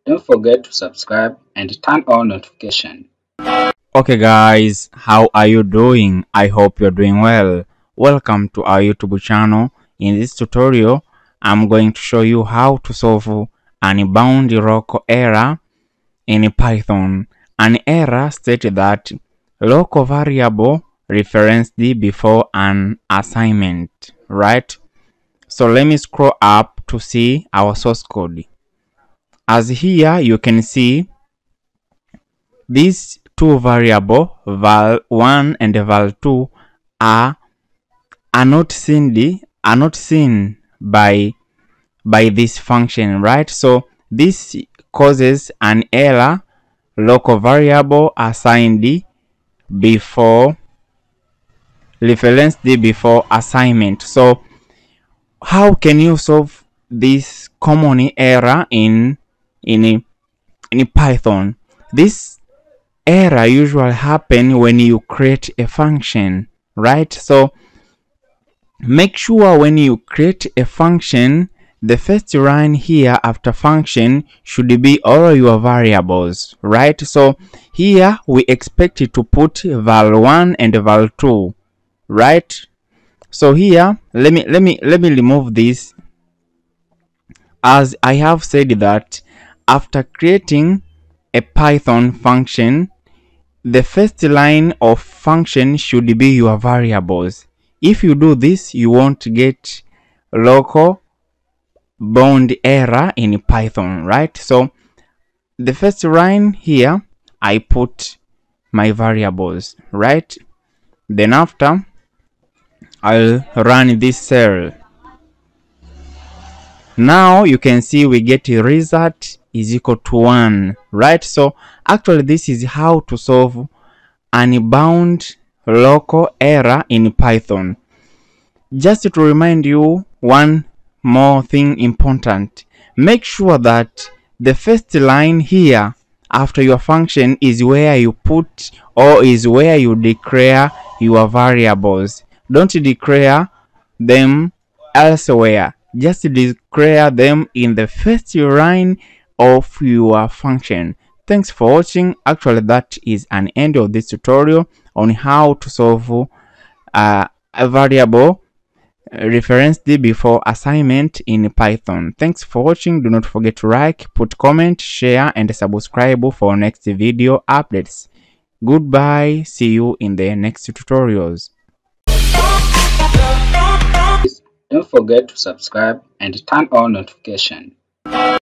Don't forget to subscribe and turn on notification. Okay guys, how are you doing? I hope you're doing well. Welcome to our YouTube channel. In this tutorial, I'm going to show you how to solve an bound local error in Python. An error stated that local variable referenced before an assignment, right? So let me scroll up to see our source code. As here you can see these two variables, val1 and val2, are not seen by this function, right? So this causes an error, local variable assigned before referenced before assignment. So how can you solve this common error in Python? This error usually happen when you create a function, right? So make sure when you create a function, the first line here after function should be all your variables, right? So here we expect it to put val1 and val2, right? So here let me remove this, as I have said that after creating a Python function, the first line of function should be your variables. If you do this, you won't get local bound error in Python, right? So the first line here, I put my variables, right? Then after, I'll run this cell. Now you can see we get a result is equal to 1, right? So actually this is how to solve an bound local error in Python. Just to remind you one more thing important, make sure that the first line here after your function is where you put or is where you declare your variables. Don't declare them elsewhere, just declare them in the first line of your function. Thanks for watching. Actually, that is an end of this tutorial on how to solve a variable referenced before assignment in Python. Thanks for watching. Do not forget to like, put comment, share and subscribe for next video updates. Goodbye. See you in the next tutorials. Don't forget to subscribe and turn on notification.